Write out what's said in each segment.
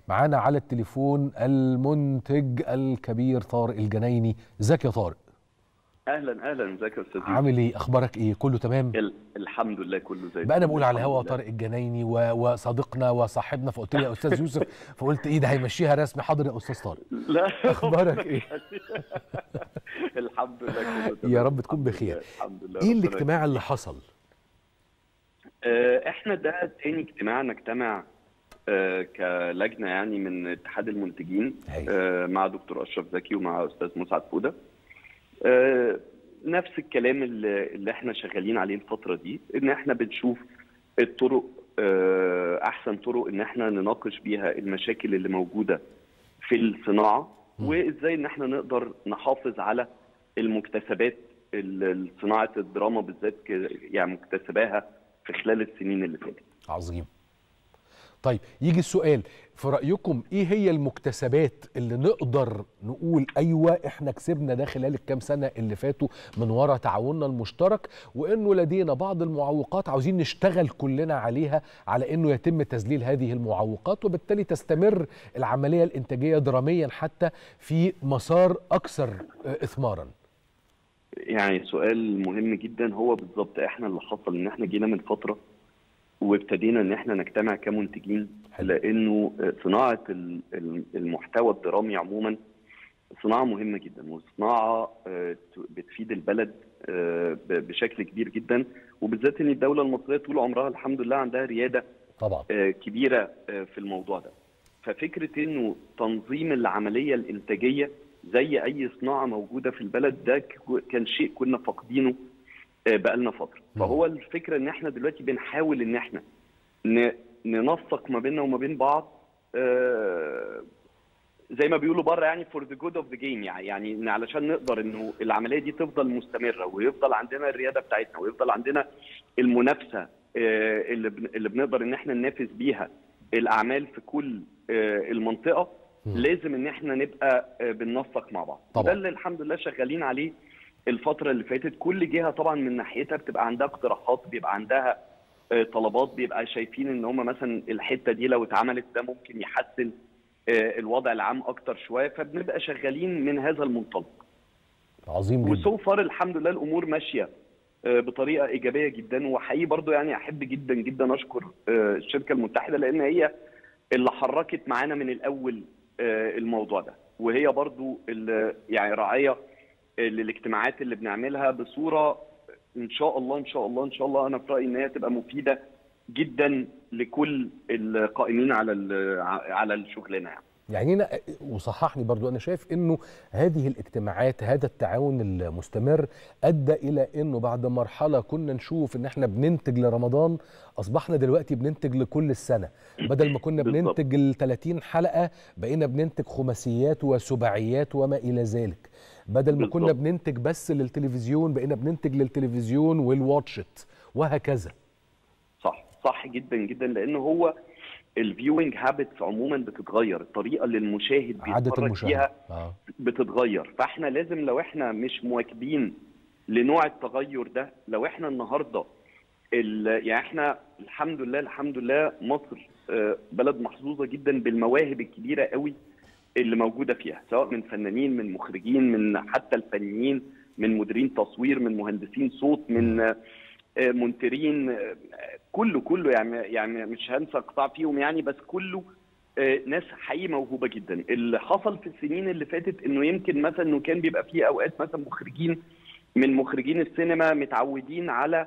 معانا على التليفون المنتج الكبير طارق الجنايني. ازيك يا طارق؟ اهلا اهلا، ازيك يا استاذ؟ عامل ايه؟ اخبارك ايه؟ كله تمام؟ الحمد لله كله زي بقى انا بقول على الهوا طارق الجنايني وصديقنا وصاحبنا، فقلت لي يا استاذ يوسف، فقلت ايه ده هيمشيها رسمي. حاضر يا استاذ طارق. لا اخبارك ايه؟ الحمد لله كله تمام. يا رب تكون بخير. الحمد لله. ايه الاجتماع اللي حصل؟ احنا ده تاني اجتماع نجتمع كلجنه يعني من اتحاد المنتجين مع دكتور اشرف زكي ومع استاذ مسعد فوده. نفس الكلام اللي احنا شغالين عليه الفتره دي، ان احنا بنشوف الطرق، احسن طرق ان احنا نناقش بيها المشاكل اللي موجوده في الصناعه، وازاي ان احنا نقدر نحافظ على المكتسبات صناعه الدراما بالذات، يعني مكتسباها في خلال السنين اللي فاتت. عظيم. طيب يجي السؤال، في رأيكم ايه هي المكتسبات اللي نقدر نقول ايوه احنا كسبنا ده خلال الكام سنة اللي فاتوا من وراء تعاوننا المشترك، وانه لدينا بعض المعوقات عاوزين نشتغل كلنا عليها على انه يتم تذليل هذه المعوقات، وبالتالي تستمر العملية الانتاجية دراميا حتى في مسار اكثر اثمارا؟ يعني سؤال مهم جدا. هو بالظبط احنا اللي حصل ان احنا جينا من فترة وابتدينا ان احنا نجتمع كمنتجين، لانه صناعه المحتوى الدرامي عموما صناعه مهمه جدا، وصناعه بتفيد البلد بشكل كبير جدا، وبالذات ان الدوله المصريه طول عمرها الحمد لله عندها رياده طبعا كبيره في الموضوع ده. ففكره انه تنظيم العمليه الانتاجيه زي اي صناعه موجوده في البلد ده كان شيء كنا فاقدينه بقالنا فتره. فهو الفكره ان احنا دلوقتي بنحاول ان احنا ننسق ما بيننا وما بين بعض، زي ما بيقولوا بره يعني for the good of the game، يعني علشان نقدر انه العمليه دي تفضل مستمره، ويفضل عندنا الرياده بتاعتنا، ويفضل عندنا المنافسه اللي بنقدر ان احنا ننافس بيها الاعمال في كل المنطقه. لازم ان احنا نبقى بننسق مع بعض. ده اللي الحمد لله شغالين عليه الفترة اللي فاتت. كل جهة طبعا من ناحيتها بتبقى عندها اقتراحات، بيبقى عندها طلبات، بيبقى شايفين ان هم مثلا الحتة دي لو اتعملت ده ممكن يحسن الوضع العام اكتر شوية، فبنبقى شغالين من هذا المنطلق. عظيم جدا. وسو فار الحمد لله الامور ماشية بطريقة ايجابية جدا. وحقيقي برضو يعني احب جدا جدا اشكر الشركة المتحدة، لان هي اللي حركت معانا من الاول الموضوع ده، وهي برضو يعني راعية للاجتماعات اللي بنعملها بصوره ان شاء الله ان شاء الله ان شاء الله انا في رايي ان هي تبقى مفيده جدا لكل القائمين على الشغلانه يعني أنا وصححني برضو، أنا شايف أنه هذه الاجتماعات، هذا التعاون المستمر أدى إلى أنه بعد مرحلة كنا نشوف أن احنا بننتج لرمضان، أصبحنا دلوقتي بننتج لكل السنة. بدل ما كنا بننتج ال 30 حلقة بقينا بننتج خماسيات وسباعيات وما إلى ذلك. بدل ما كنا بننتج بس للتلفزيون بقينا بننتج للتلفزيون والواتشت وهكذا. صح جدا جدا، لأنه هو الفيوينج هابتس عموما بتتغير، الطريقه اللي المشاهد بيتفرج فيها بتتغير. فاحنا لازم لو احنا مش مواكبين لنوع التغير ده، لو احنا النهارده يعني احنا الحمد لله مصر بلد محظوظه جدا بالمواهب الكبيره قوي اللي موجوده فيها، سواء من فنانين، من مخرجين، من حتى الفنيين، من مديرين تصوير، من مهندسين صوت، من منترين، كله يعني مش هنسى قطاع فيهم يعني، بس كله ناس حقيقي موهوبه جدا. اللي حصل في السنين اللي فاتت انه يمكن مثلا انه كان بيبقى فيه اوقات مثلا مخرجين من مخرجين السينما متعودين على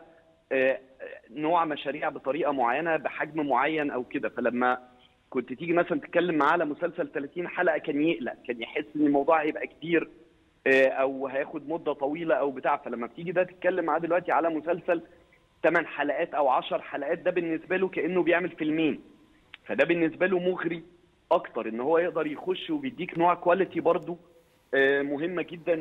نوع مشاريع بطريقه معينه بحجم معين او كده، فلما كنت تيجي مثلا تتكلم معاه على مسلسل 30 حلقه كان يقلق، كان يحس ان الموضوع هيبقى كتير او هياخد مده طويله او بتاع. فلما بتيجي ده تتكلم معاه دلوقتي على مسلسل 8 حلقات او 10 حلقات، ده بالنسبه له كانه بيعمل فيلمين. فده بالنسبه له مغري اكتر، ان هو يقدر يخش وبيديك نوع كواليتي برضو مهمه جدا.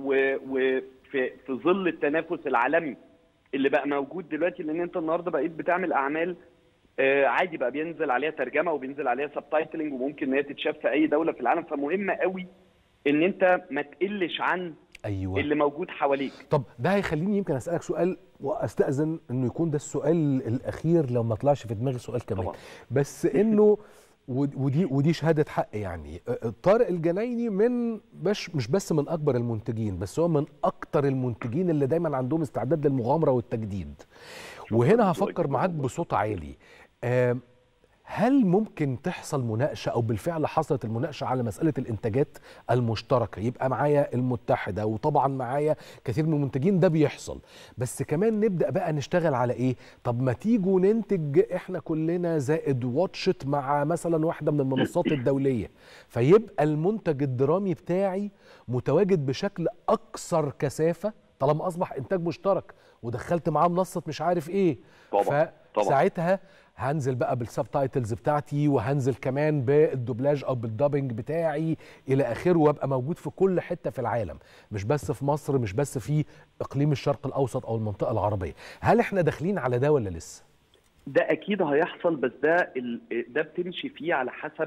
وفي ظل التنافس العالمي اللي بقى موجود دلوقتي، لان انت النهارده بقيت بتعمل اعمال عادي بقى بينزل عليها ترجمه وبينزل عليها سبتايتلنج، وممكن ان هي تتشاف في اي دوله في العالم. فمهم قوي ان انت ما تقلش عن اللي موجود حواليك. طب ده هيخليني يمكن اسالك سؤال، واستاذن انه يكون ده السؤال الاخير لو ما طلعش في دماغي سؤال كمان طبعا. بس انه ودي شهاده حق يعني. طارق الجنايني مش بس من اكبر المنتجين، بس هو من اكتر المنتجين اللي دايما عندهم استعداد للمغامره والتجديد. وهنا هفكر معاك بصوت عالي، هل ممكن تحصل مناقشه او بالفعل حصلت المناقشه على مساله الانتاجات المشتركه؟ يبقى معايا المتحده وطبعا معايا كثير من المنتجين، ده بيحصل، بس كمان نبدا بقى نشتغل على ايه؟ طب ما تيجوا ننتج احنا كلنا زائد واتشت مع مثلا واحده من المنصات الدوليه، فيبقى المنتج الدرامي بتاعي متواجد بشكل اكثر كثافه طالما اصبح انتاج مشترك ودخلت معاه منصه مش عارف ايه. طبعا فساعتها هنزل بقى بالسب تايتلز بتاعتي، وهنزل كمان بالدوبلاج او بالدابنج بتاعي الى اخره، وابقى موجود في كل حته في العالم، مش بس في مصر، مش بس في اقليم الشرق الاوسط او المنطقه العربيه. هل احنا داخلين على ده ولا لسه؟ ده اكيد هيحصل، بس ده بتمشي فيه على حسب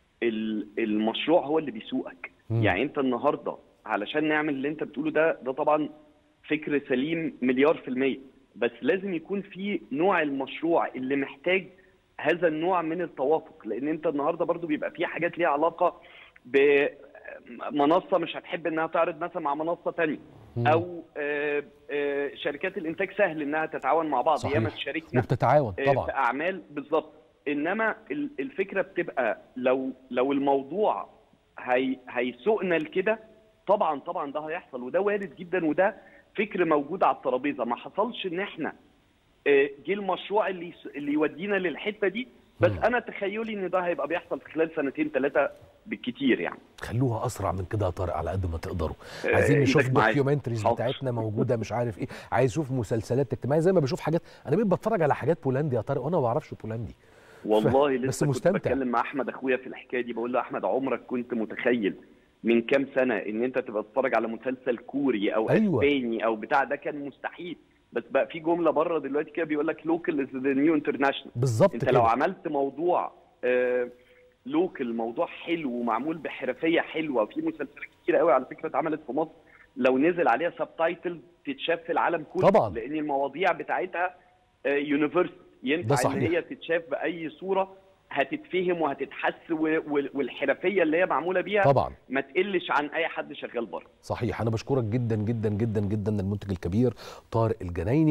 المشروع هو اللي بيسوقك. يعني انت النهارده علشان نعمل اللي انت بتقوله ده طبعا فكر سليم مليار في المية، بس لازم يكون في نوع المشروع اللي محتاج هذا النوع من التوافق، لان انت النهارده برضو بيبقى في حاجات ليها علاقه بمنصه مش هتحب انها تعرض مثلا مع منصه ثانيه، او شركات الانتاج سهل انها تتعاون مع بعض، ياما شاركنا وبتتعاون طبعا في اعمال بالظبط. انما الفكره بتبقى لو الموضوع هيسوقنا لكده، طبعا ده هيحصل، وده وارد جدا، وده فكر موجود على الترابيزه. ما حصلش ان احنا جه المشروع اللي يودينا للحته دي، بس انا تخيلي ان ده هيبقى بيحصل في خلال 2-3 بالكتير يعني. خلوها اسرع من كده يا طارق على قد ما تقدروا. عايزين نشوف دوكيومنتريز بتاعتنا موجوده، مش عارف ايه، عايز اشوف مسلسلات اجتماعيه زي ما بشوف حاجات. انا بقيت بتفرج على حاجات بولندي يا طارق وانا ما بعرفش بولندي والله. لسه بس مستمتع. كنت بتكلم مع احمد اخويا في الحكايه دي، بقول له احمد عمرك كنت متخيل من كام سنه ان انت تبقى تتفرج على مسلسل كوري او اسباني او بتاع؟ ده كان مستحيل. بس بقى في جمله بره دلوقتي كده بيقول لك لوكال از ذا نيو انترناشونال. بالظبط انت كده. لو عملت موضوع لوكال، موضوع حلو ومعمول بحرفيه حلوه، وفي مسلسلات كتير قوي على فكره اتعملت في مصر لو نزل عليها سب تايتل تتشاف في العالم كله طبعا، لان المواضيع بتاعتها يونيفرسال، ينفع ان هي تتشاف باي صوره، هتتفهم وهتتحس، والحرفيه اللي هي معموله بيها طبعا ما تقلش عن اي حد شغال بره. صحيح. انا بشكرك جدا جدا جدا جدا المنتج الكبير طارق الجنايني.